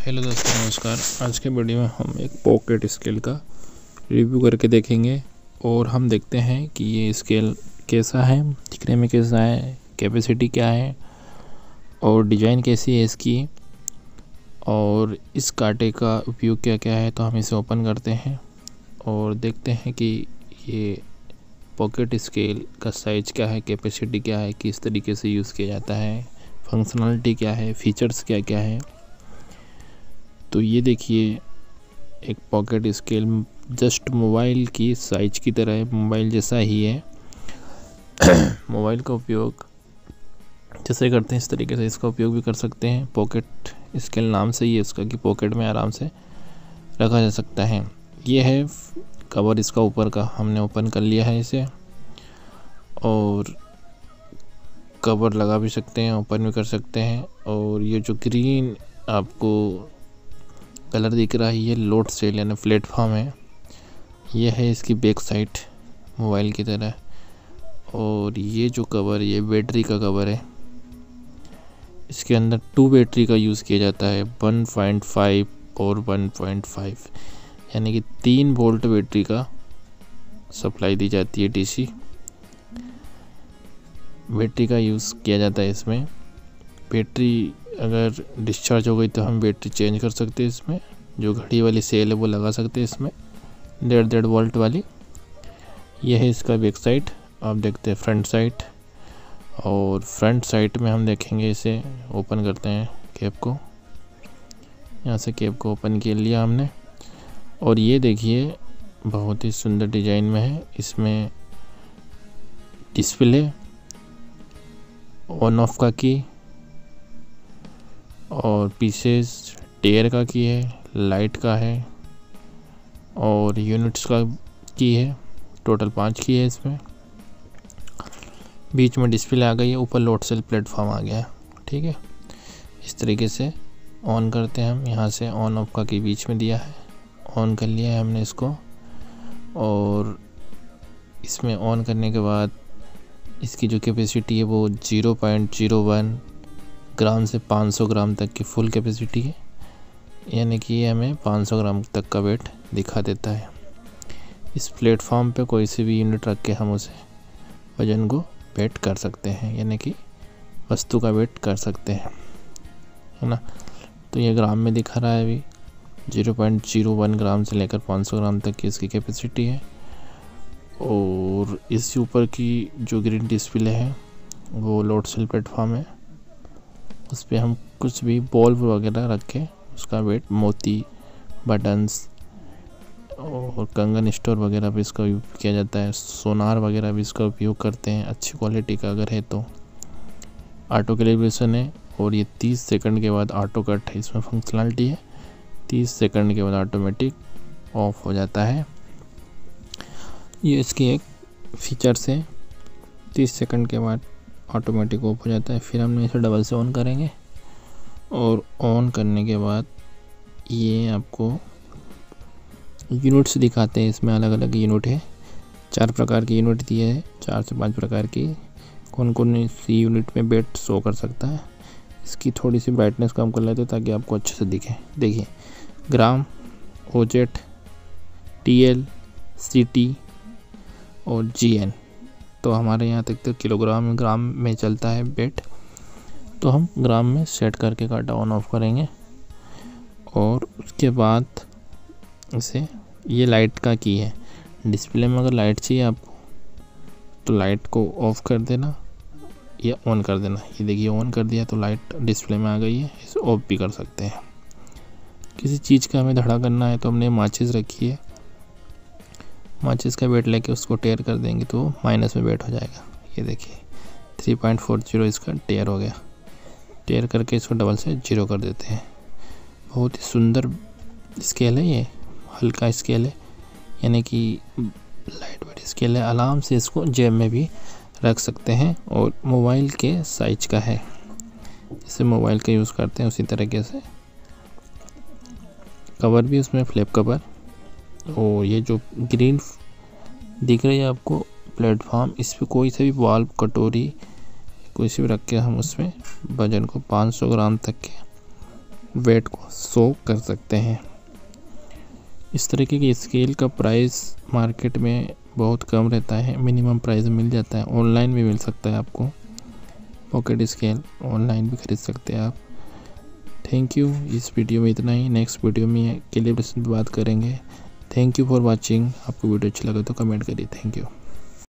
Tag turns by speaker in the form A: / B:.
A: Hello दोस्तों, नमस्कार। आज के वीडियो में हम एक पॉकेट स्केल का रिव्यू करके देखेंगे और हम देखते हैं कि ये स्केल कैसा है, दिखने में कैसा है, कैपेसिटी क्या है और डिज़ाइन कैसी है इसकी और इस कांटे का उपयोग क्या क्या है। तो हम इसे ओपन करते हैं और देखते हैं कि ये पॉकेट स्केल का साइज़ क्या है, कैपेसिटी क्या है, किस तरीके से यूज़ किया जाता है, फंक्शनलिटी क्या है, फीचर्स क्या क्या है। तो ये देखिए, एक पॉकेट स्केल जस्ट मोबाइल की साइज की तरह है, मोबाइल जैसा ही है। मोबाइल का उपयोग जैसे करते हैं इस तरीके से इसका उपयोग भी कर सकते हैं। पॉकेट स्केल नाम से ही है इसका कि पॉकेट में आराम से रखा जा सकता है। ये है कवर इसका ऊपर का, हमने ओपन कर लिया है इसे और कवर लगा भी सकते हैं, ओपन भी कर सकते हैं। और ये जो ग्रीन आपको कलर दिख रहा है ये लोड सेल यानी प्लेटफॉर्म है। ये है इसकी बैक साइड मोबाइल की तरह। और ये जो कवर ये बैटरी का कवर है। इसके अंदर 2 बैटरी का यूज़ किया जाता है, 1.5 और 1.5 यानी कि 3 वोल्ट बैटरी का सप्लाई दी जाती है। डीसी बैटरी का यूज़ किया जाता है इसमें। बैटरी अगर डिस्चार्ज हो गई तो हम बैटरी चेंज कर सकते हैं। इसमें जो घड़ी वाली सेल है वो लगा सकते हैं इसमें, 1.5 वोल्ट वाली। यह है इसका बैक साइड। आप देखते हैं फ्रंट साइड, और फ्रंट साइड में हम देखेंगे इसे ओपन करते हैं कैप को। यहाँ से कैप को ओपन कर लिया हमने और ये देखिए बहुत ही सुंदर डिजाइन में है। इसमें डिस्प्ले, ऑन ऑफ का की और पीछे टेयर का की है, लाइट का है और यूनिट्स का की है। टोटल 5 की है इसमें। बीच में डिस्प्ले आ गई है, ऊपर लोड सेल प्लेटफॉर्म आ गया है। ठीक है, इस तरीके से ऑन करते हैं हम। यहाँ से ऑन ऑफ का की बीच में दिया है, ऑन कर लिया है हमने इसको। और इसमें ऑन करने के बाद इसकी जो कैपेसिटी है वो 0.01 ग्राम से 500 ग्राम तक की फुल कैपेसिटी है, यानी कि ये हमें 500 ग्राम तक का वेट दिखा देता है। इस प्लेटफॉर्म पे कोई सी भी यूनिट रख के हम उसे वजन को वेट कर सकते हैं, यानी कि वस्तु का वेट कर सकते हैं, है ना। तो ये ग्राम में दिखा रहा है अभी 0.01 ग्राम से लेकर 500 ग्राम तक की इसकी कैपेसिटी है। और इसके ऊपर की जो ग्रीन डिस्प्ले है वो लोड सेल प्लेटफॉर्म है। उस पर हम कुछ भी बॉल वगैरह रख के उसका वेट, मोती, बटन्स और कंगन स्टोर वगैरह भी इसका उपयोग किया जाता है। सोनार वगैरह भी इसका उपयोग करते हैं, अच्छी क्वालिटी का अगर है तो। ऑटो कैलिब्रेशन है और ये 30 सेकंड के बाद ऑटो कट है, इसमें फंक्शनलिटी है। 30 सेकंड के बाद ऑटोमेटिक ऑफ हो जाता है। ये इसकी एक फीचर्स है, 30 सेकंड के बाद ऑटोमेटिक ऑफ हो जाता है। फिर हम इसे डबल से ऑन करेंगे और ऑन करने के बाद ये आपको यूनिट्स दिखाते हैं। इसमें अलग अलग यूनिट है, 4 प्रकार की यूनिट दिए है, 4 से 5 प्रकार की। कौन कौन सी यूनिट में वेट शो कर सकता है। इसकी थोड़ी सी ब्राइटनेस कम कर लेते ताकि आपको अच्छे से दिखे। देखिए, ग्राम, ओजेट, टीएल, सीटी और जीएन। तो हमारे यहाँ तक तो किलोग्राम ग्राम में चलता है वेट, तो हम ग्राम में सेट करके कांटा ऑन ऑफ करेंगे। और उसके बाद इसे, ये लाइट का की है। डिस्प्ले में अगर लाइट चाहिए आपको तो लाइट को ऑफ कर देना या ऑन कर देना। ये देखिए ऑन कर दिया तो लाइट डिस्प्ले में आ गई है। इसे ऑफ भी कर सकते हैं। किसी चीज़ का हमें धड़ा करना है तो हमने माचिस रखी है, माचिस का वेट लेके उसको टेयर कर देंगे तो माइनस में वेट हो जाएगा। ये देखिए 3.40 इसका टेयर हो गया। टेयर करके इसको डबल से 0 कर देते हैं। बहुत ही सुंदर स्केल है ये, हल्का स्केल है, यानी कि लाइट वेट स्केल है। आराम से इसको जेब में भी रख सकते हैं और मोबाइल के साइज का है। जैसे मोबाइल का यूज़ करते हैं उसी तरीके से। कवर भी उसमें फ्लिप कवर। और ये जो ग्रीन दिख रही है आपको प्लेटफॉर्म, इस पर कोई सा भी बॉल, कटोरी कोई सी भी रख के हम उसमें वजन को 500 ग्राम तक के वेट को शो कर सकते हैं। इस तरीके की स्केल का प्राइस मार्केट में बहुत कम रहता है, मिनिमम प्राइस मिल जाता है। ऑनलाइन भी मिल सकता है आपको, पॉकेट स्केल ऑनलाइन भी खरीद सकते हैं आप। Thank you. इस वीडियो में इतना ही। नेक्स्ट वीडियो में कैलिब्रेशन पे बात करेंगे। Thank you for watching. आपको वीडियो अच्छा लगा तो कमेंट करिए। Thank you.